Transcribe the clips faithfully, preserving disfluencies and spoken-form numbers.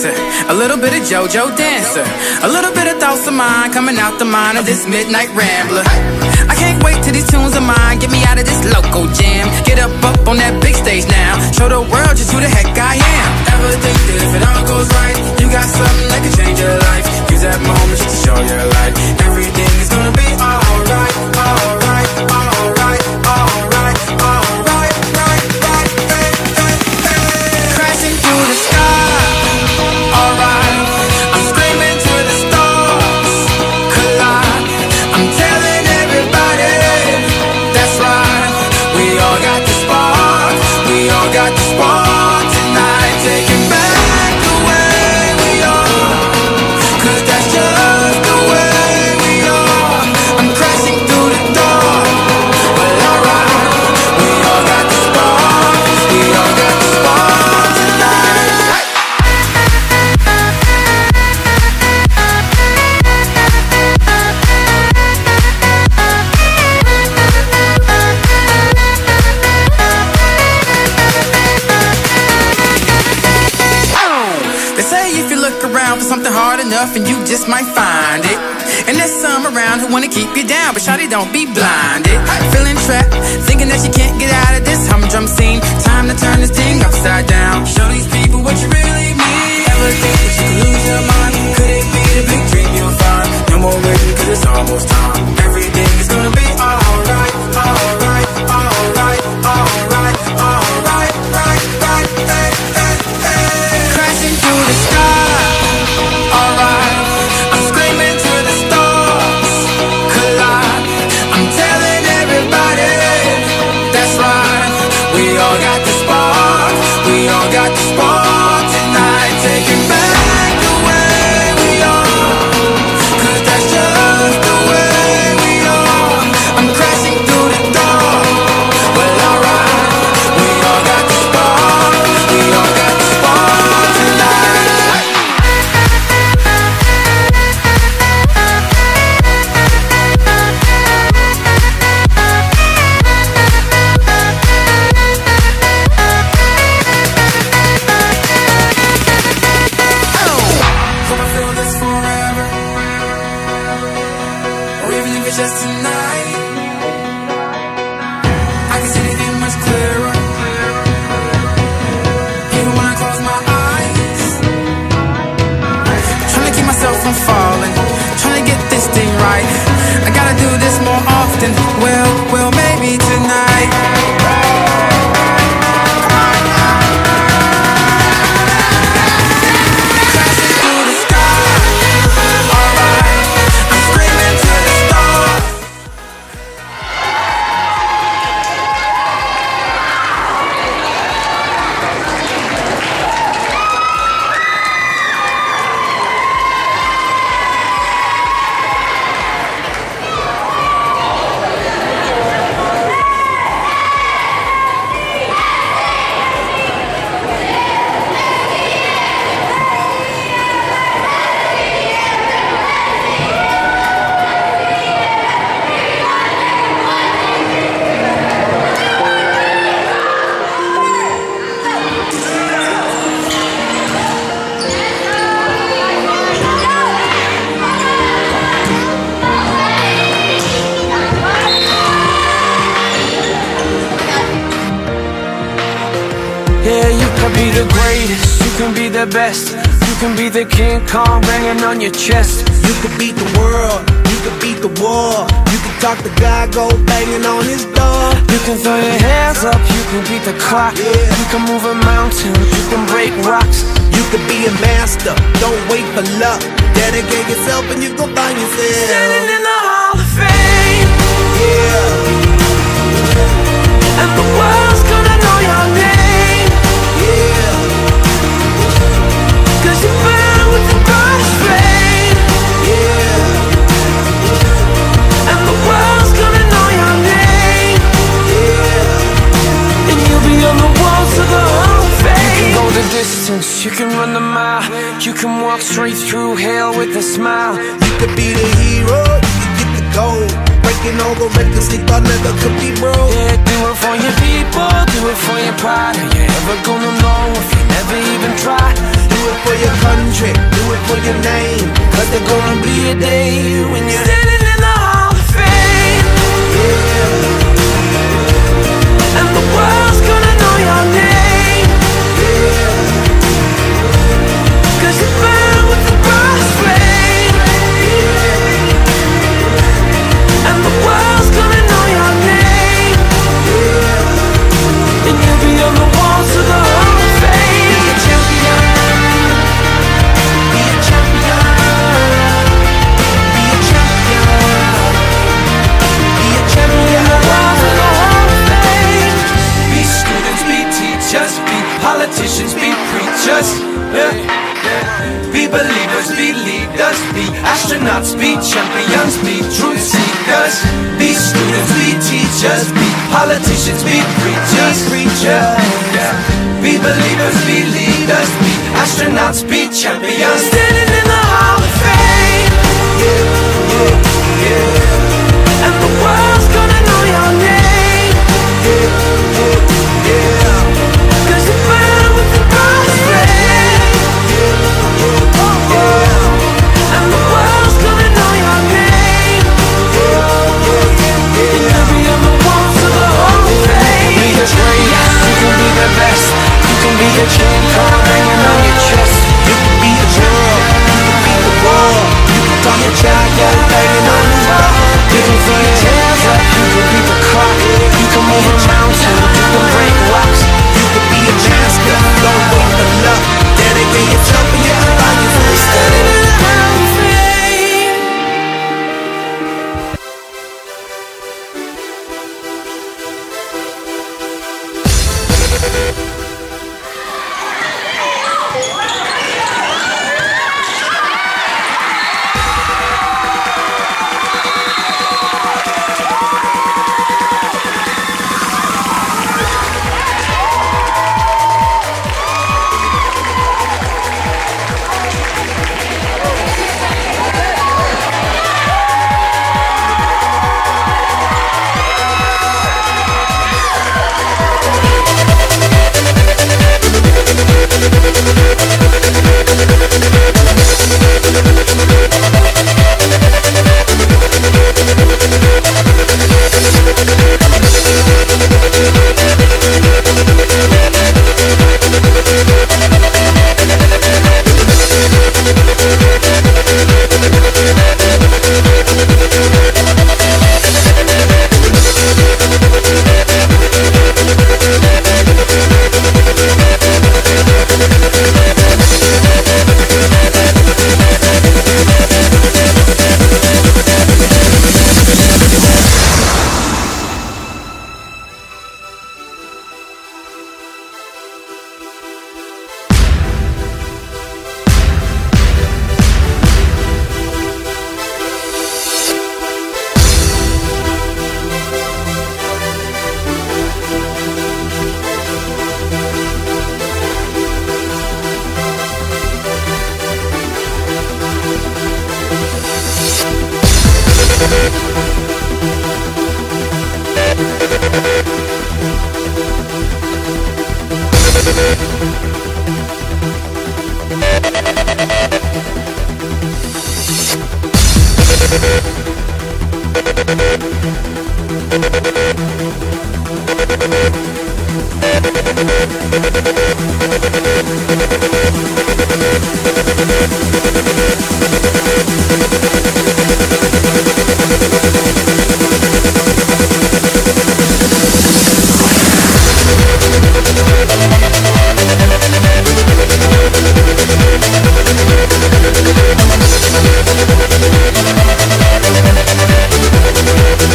Prancer, a little bit of JoJo Dancer, a little bit of thoughts of mine coming out the mind of this midnight rambler. I can't wait till these tunes of mine get me out of this local jam. Get up up on that big stage now, show the world just who the heck I am. Ever think that if it all goes right, you got something that can change your life? Use that moment just to show your light. Everything is gonna be alright, alright, alright, alright, alright, right, right, hey, hey, hey. Crashing through the sky, alright. I'm screaming to the stars, collide. I'm telling everybody, that's right. We all got the spark, we all got the spark tonight. Taking back the way we are, 'cause that's just the way we are. I'm crashing through the door, well alright. We all got the spark, we all got the spark tonight. They say if you look around for something hard enough, and you just might find it. And there's some around who wanna keep you down, but shawty, don't be blinded. Feeling trapped, thinking that you can't get out of this humdrum scene. Time to turn this thing upside down. Show these people what you really mean. Ever think that you could lose your mind? Could it be the big dream you'll find? No more waiting, 'cause it's almost time. Everything is gonna be alright, alright, alright, alright, alright, right, right, hey, hey, hey. Crashing through the sky, alright. I'm screaming to the stars, collide. I'm telling everybody, that's right. We all got the spark, we all got the spark tonight. Taking back the way we are, 'cause that's just the way we are. I'm crashing through the door, well alright. We all got the spark, we all got the spark tonight. Hope I feel this forever, or even if it's just tonight. I can see the end much clearer, even when I close my eyes. Trying to keep myself from falling, trying to get this thing right. I gotta do this more often, well, well, maybe tonight. Crashing through the sky, alright. I'm screaming to the stars. Yeah, you can be the greatest, you can be the best. You can be the King Kong banging on your chest. You could beat the world, you could beat the war. You could talk to God, go banging on his door. You can throw your hands up, you can beat the clock. Yeah. You can move a mountain, you can break rocks. You could be a master, don't wait for luck. Dedicate yourself and you gon' find yourself Standing in the Hall of Fame, yeah, and the world's gonna know your name. yeah, 'Cause you burn with the brightest flame, yeah, and the world's gonna know your name. yeah. And you'll be on the walls of the Hall of Fame. You can go the distance, you can run the mile. You can walk straight through hell with a smile. You could be the hero, you could get the gold. Breaking all the records they thought never could be broke. Yeah, do it for your people, do it for your pride. Are you ever gonna know if you never even try? Do it for your country. the day when you're standing in the Hall of Fame. And the world's gonna know your name, 'cause you burn with the brass flame. And the world's gonna know your name, and you'll be on the walls of the Hall of Fame. Be a champion, be a champion, be a champion, be a champion. On the walls of the Hall of Fame. Be students, be teachers, be politicians, be preachers, yeah. Be believers, be leaders, be astronauts, be champions, be truth seekers. Be students, be teachers, be politicians, be preachers, preachers, yeah. Be believers, be leaders, be astronauts, be champions. Standing in the Hall of Fame, yeah, yeah, yeah. And the world's gonna know your name, yeah, yeah, yeah. 'Cause you burn with the brass flame, yeah, yeah, yeah. And the world's gonna know your name, yeah, yeah, yeah. And you'll be on the walls of the Hall of Fame. Be the greatest, you can be the best. You can be the chain card hanging on your chest. You can be the world, you can be the world. You can talk your giant banging on the wall. You can throw your hands up, you can be the clock. You can move a mountain, you can break rocks. You could be a master, don't wait for luck. Dedicate yourself and your body to the Standing in the Hall of Fame.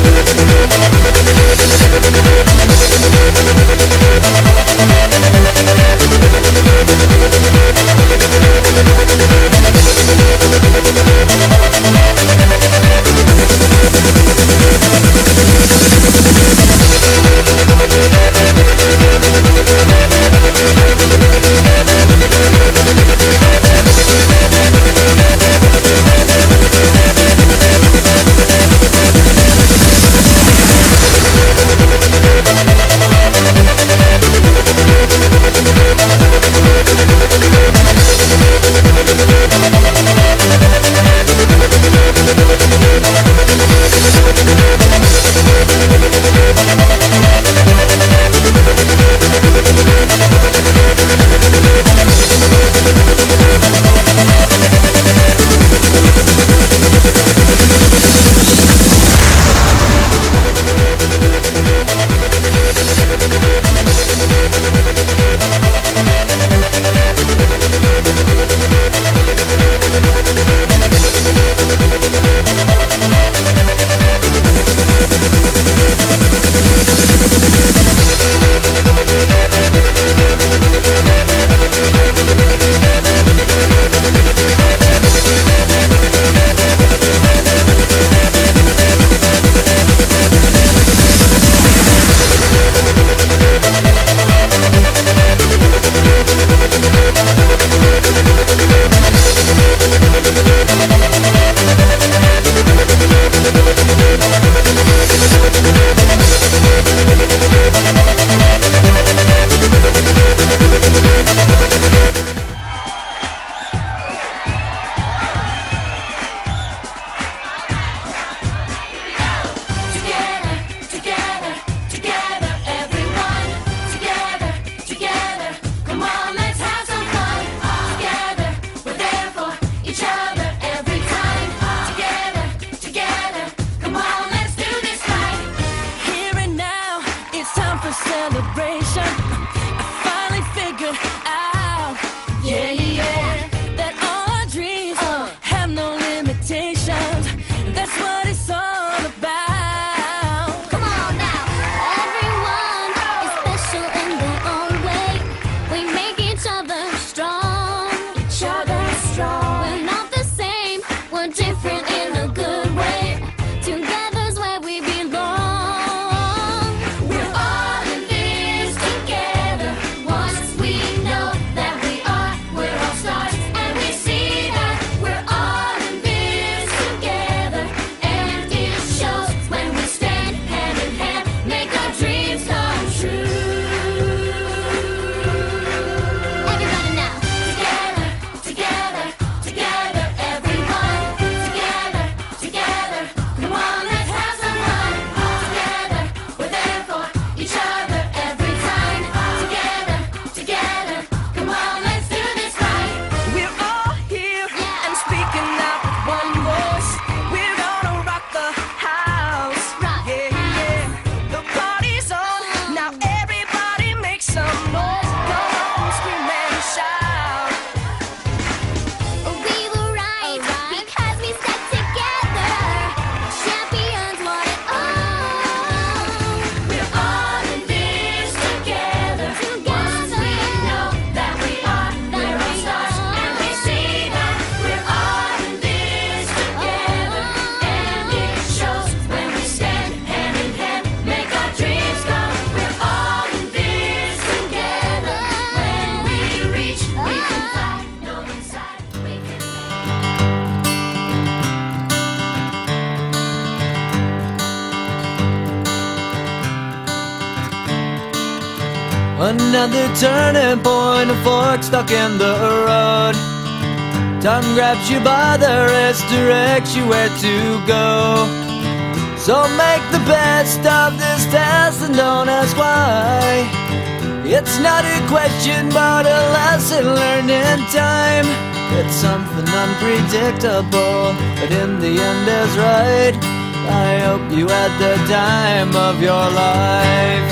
We'll be right back. Another turning point, a fork stuck in the road. Time grabs you by the wrist, directs you where to go. So make the best of this test and don't ask why. It's not a question but a lesson learned in time. It's something unpredictable, but in the end is right. I hope you had the time of your life.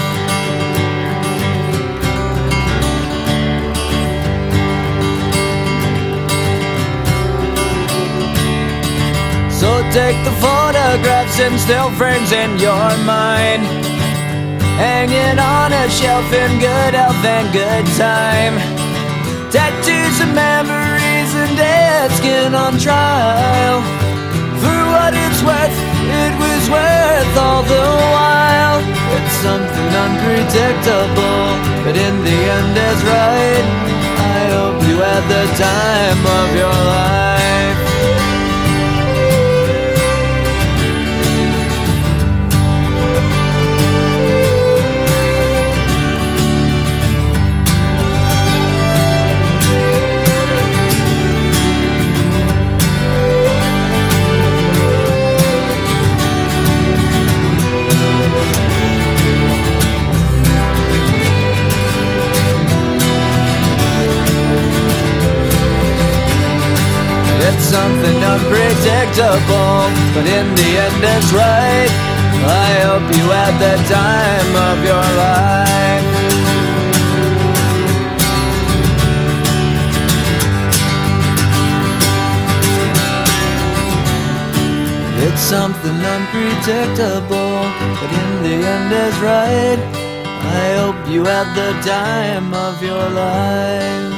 So take the photographs and still frames in your mind, hanging on a shelf in good health and good time. Tattoos and memories and dead skin on trial. For what it's worth, it was worth all the while. It's something unpredictable, but in the end is right. I hope you had the time of your life. It's something unpredictable, but in the end it's right. I hope you had the time of your life. It's something unpredictable, but in the end is right. I hope you had the time of your life.